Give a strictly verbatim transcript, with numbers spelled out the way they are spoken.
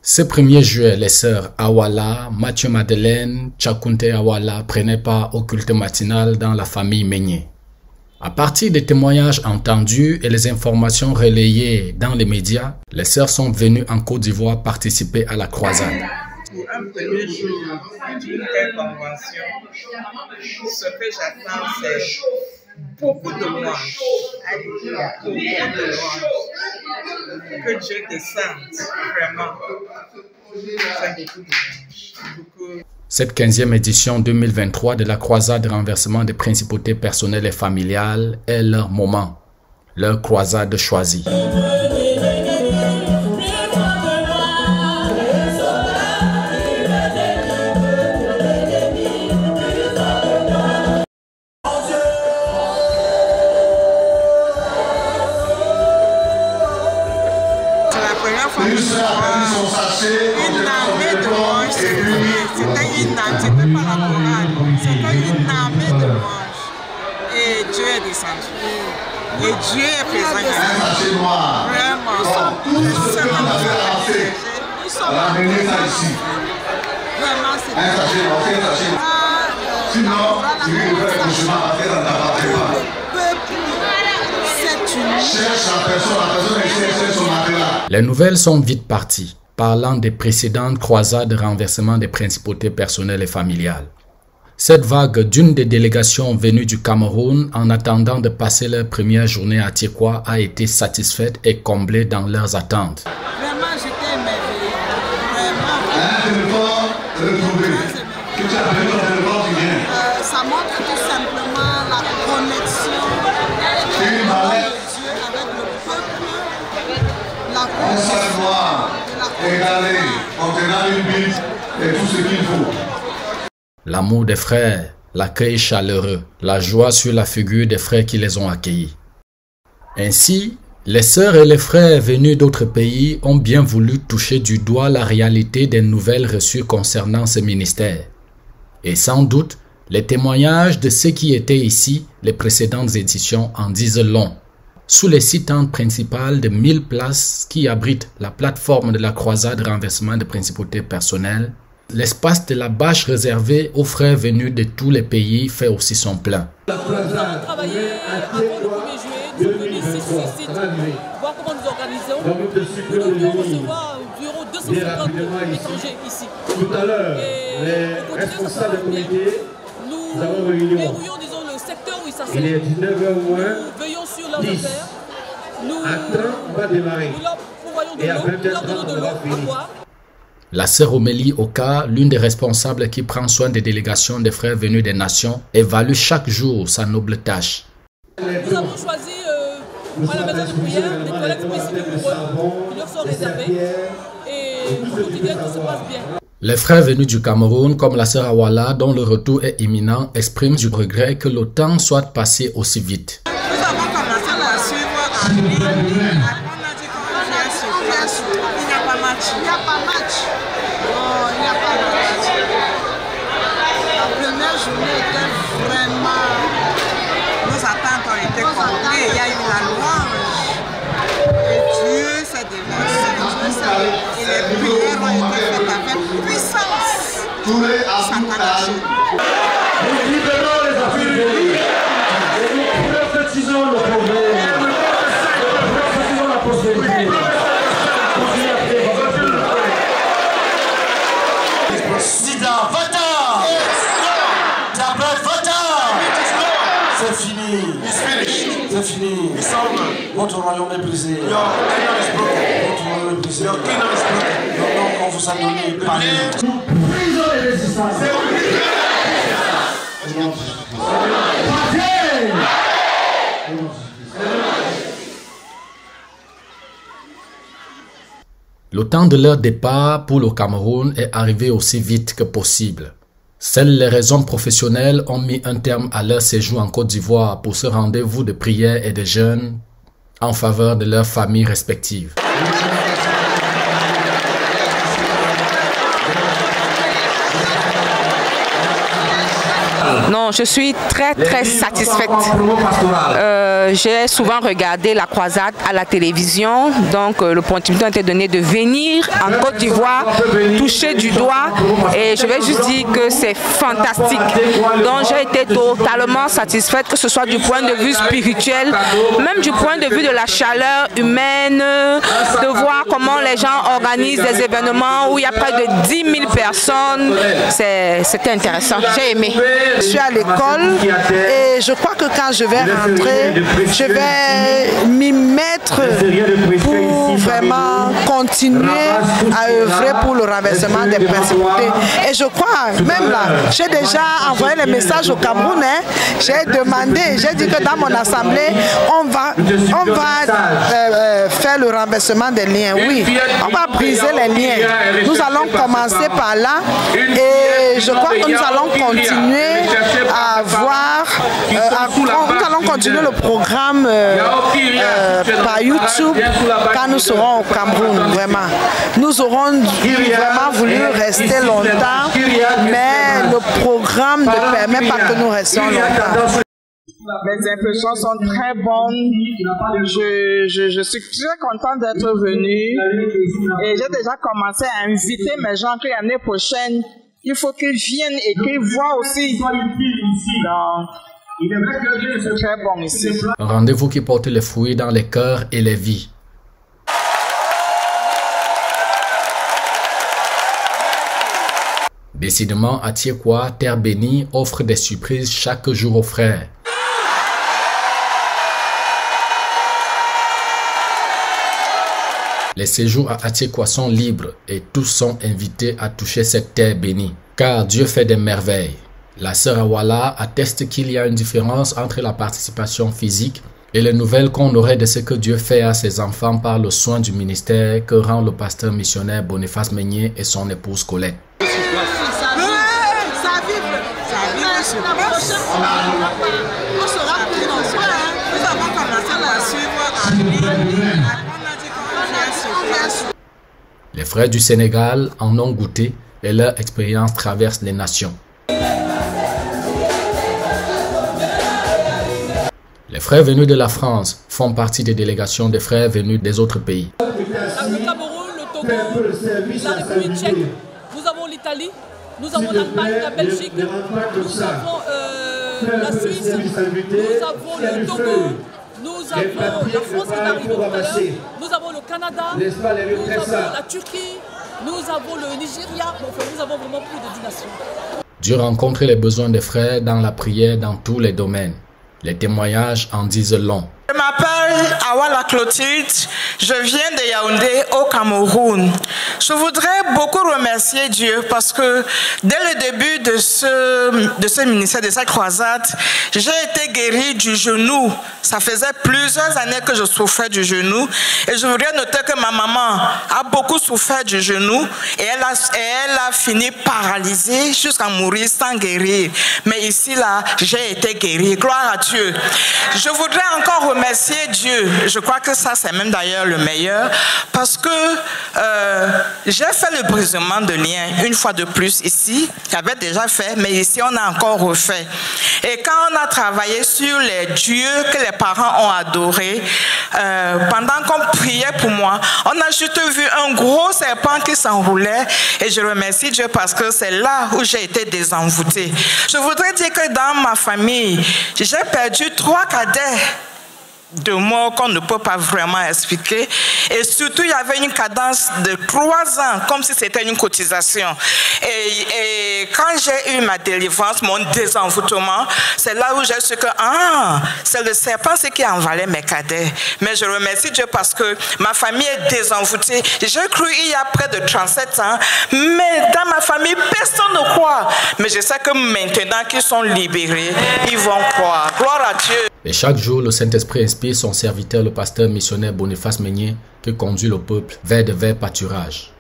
Ce premier juillet, les sœurs Awala, Mathieu Madeleine, Tchakounte Awala prenaient part au culte matinal dans la famille Meigné. À partir des témoignages entendus et les informations relayées dans les médias, les sœurs sont venues en Côte d'Ivoire participer à la croisade. Pour un premier jour d'une telle convention, ce que j'attends, c'est beaucoup de louanges. Beaucoup de louanges. Que Dieu descende, vraiment. C'est beaucoup de louanges. Beaucoup. Cette quinzième édition deux mille vingt-trois de la croisade de renversement des principautés personnelles et familiales est leur moment, leur croisade choisie. Une armée de louanges, c'était une armée, c'était une armée de louanges. Et Dieu est descendu. Et Dieu est présent ici. Vraiment, nous sommes Nous sommes Vraiment, c'est Les nouvelles sont vite parties, parlant des précédentes croisades de renversement des principautés personnelles et familiales. Cette vague d'une des délégations venues du Cameroun en attendant de passer leur première journée à Tiekwa a été satisfaite et comblée dans leurs attentes. Vraiment, j'étais émerveillée. Vraiment. Euh, ça montre tout simplement la connexion de Dieu avec le peuple, la connexion. L'amour des frères, l'accueil chaleureux, la joie sur la figure des frères qui les ont accueillis. Ainsi, les sœurs et les frères venus d'autres pays ont bien voulu toucher du doigt la réalité des nouvelles reçues concernant ce ministère. Et sans doute, les témoignages de ceux qui étaient ici, les précédentes éditions, en disent long. Sous les six tentes principales de mille places qui abritent la plateforme de la croisade de renversement des principautés personnelles, l'espace de la bâche réservée aux frères venus de tous les pays fait aussi son plein. Nous avons travaillé avant le premier juillet, nous sommes venus ici sur ce site, voir comment nous organisons. Nous devions recevoir environ deux cent cinquante étrangers ici. Tout à l'heure, les responsables du comité, nous avons réuni. Verrouillons, disons, le secteur où ils s'assoient. Il est dix-neuf heures moins. Nous veillons sur leurs affaires. Nous, à trente, on va démarrer. Nous leur pourvoyons de l'eau, nous leur donnons de l'eau à boire. La sœur Omélie Oka, l'une des responsables qui prend soin des délégations des frères venus des nations, évalue chaque jour sa noble tâche. Nous avons choisi euh, à la maison de prière des toilettes spécifiques pour eux, qui leur sont réservées, et au quotidien tout se passe bien. Les frères venus du Cameroun, comme la sœur Awala, dont le retour est imminent, expriment du regret que le temps soit passé aussi vite. Nous avons commencé à la suivre en ligne. On a dit qu'on vient sur place. Il n'y a pas match. Il n'y a pas match. Oh, il n'y a pas match. La première journée était vraiment... Nos attentes ont été comblées. Il y a eu la louange. Et Dieu s'est déversé. Et les prières ont été faites avec puissance. Satan. Nous libérons les affaires. Et nous prophétisons le problème. Nous prophétisons la prospérité. Sida, va-t'en! Tablet, va-t'en! C'est fini. C'est fini. Votre royaume est brisé. Votre royaume est brisé. Non, non, on vous a donné parler. Nous brisons les résistances. Le temps de leur départ pour le Cameroun est arrivé aussi vite que possible. Seules les raisons professionnelles ont mis un terme à leur séjour en Côte d'Ivoire pour ce rendez-vous de prière et de jeûne en faveur de leurs familles respectives. Non, je suis très très satisfaite. Euh, J'ai souvent regardé la croisade à la télévision, donc euh, l'opportunité a été donnée de venir en Côte d'Ivoire, toucher du doigt, et je vais juste dire que c'est fantastique. Donc j'ai été totalement satisfaite, que ce soit du point de vue spirituel, même du point de vue de la chaleur humaine, de voir comment les gens organisent des événements où il y a près de dix mille personnes. C'était intéressant, j'ai aimé. Je suis à l'école et je crois que quand je vais rentrer, je vais m'y mettre pour vraiment continuer à œuvrer pour le renversement des principautés. Et je crois, même là, j'ai déjà envoyé les messages au Cameroun. Hein. J'ai demandé, j'ai dit que dans mon assemblée, on va, on va euh, faire le renversement des liens. Oui, on va briser les liens. Nous allons commencer par là et je crois que nous allons continuer à voir, euh, à, nous allons continuer le programme euh, euh, par YouTube quand nous serons au Cameroun, vraiment. Nous aurons vraiment voulu rester longtemps, mais le programme ne permet pas que nous restions longtemps. Mes impressions sont très bonnes. Je, je, je suis très contente d'être venue. Et j'ai déjà commencé à inviter mes gens que l'année prochaine, il faut qu'ils viennent et qu'ils voient aussi. Donc, c'est très bon ici. Un rendez-vous qui porte les fruits dans les cœurs et les vies. Décidément, Atiekwa, terre bénie, offre des surprises chaque jour aux frères. Les séjours à Atiekwa sont libres et tous sont invités à toucher cette terre bénie, car Dieu fait des merveilles. La sœur Awala atteste qu'il y a une différence entre la participation physique et les nouvelles qu'on aurait de ce que Dieu fait à ses enfants par le soin du ministère que rend le pasteur missionnaire Boniface Meunier et son épouse Colette. On sera plus nombreux. Nous avons commencé à la suivre en ligne. Les frères du Sénégal en ont goûté et leur expérience traverse les nations. Les frères venus de la France font partie des délégations des frères venus des autres pays. Le Cameroun, le Togo, la République tchèque, nous avons l'Italie, nous avons l'Allemagne, la Belgique, nous avons euh, la Suisse, nous avons le Togo, nous avons la France qui arrive tout à l'heure, nous avons le Canada, nous avons la Turquie, nous avons le Nigeria, enfin, nous avons vraiment plus de dix nations. Dieu rencontre les besoins des frères dans la prière dans tous les domaines. Les témoignages en disent long. Je m'appelle Awala Clotilde, je viens de Yaoundé au Cameroun. Je voudrais beaucoup remercier Dieu parce que dès le début de ce, de ce ministère, de cette croisade, j'ai été guérie du genou. Ça faisait plusieurs années que je souffrais du genou et je voudrais noter que ma maman a beaucoup souffert du genou et elle a, et elle a fini paralysée jusqu'à mourir sans guérir. Mais ici, là, j'ai été guérie. Gloire à Dieu. Je voudrais encore remercier Dieu. Je crois que ça, c'est même d'ailleurs le meilleur parce que euh, j'ai fait le brisement de liens une fois de plus ici. J'avais déjà fait, mais ici, on a encore refait. Et quand on a travaillé sur les dieux que les parents ont adorés, euh, pendant qu'on priait pour moi, on a juste vu un gros serpent qui s'enroulait et je remercie Dieu parce que c'est là où j'ai été désenvoûtée. Je voudrais dire que dans ma famille, j'ai perdu trois cadets de mots qu'on ne peut pas vraiment expliquer. Et surtout, il y avait une cadence de trois ans, comme si c'était une cotisation. Et, et quand j'ai eu ma délivrance, mon désenvoûtement, c'est là où j'ai su que ah, c'est le serpent qui a envalé mes cadets. Mais je remercie Dieu parce que ma famille est désenvoûtée. J'ai cru il y a près de trente-sept ans, mais dans ma famille, personne ne croit. Mais je sais que maintenant qu'ils sont libérés, ils vont croire. Gloire à Dieu. Et chaque jour, le Saint-Esprit inspire son serviteur, le pasteur missionnaire Boniface Meunier, qui conduit le peuple vers de verts pâturages.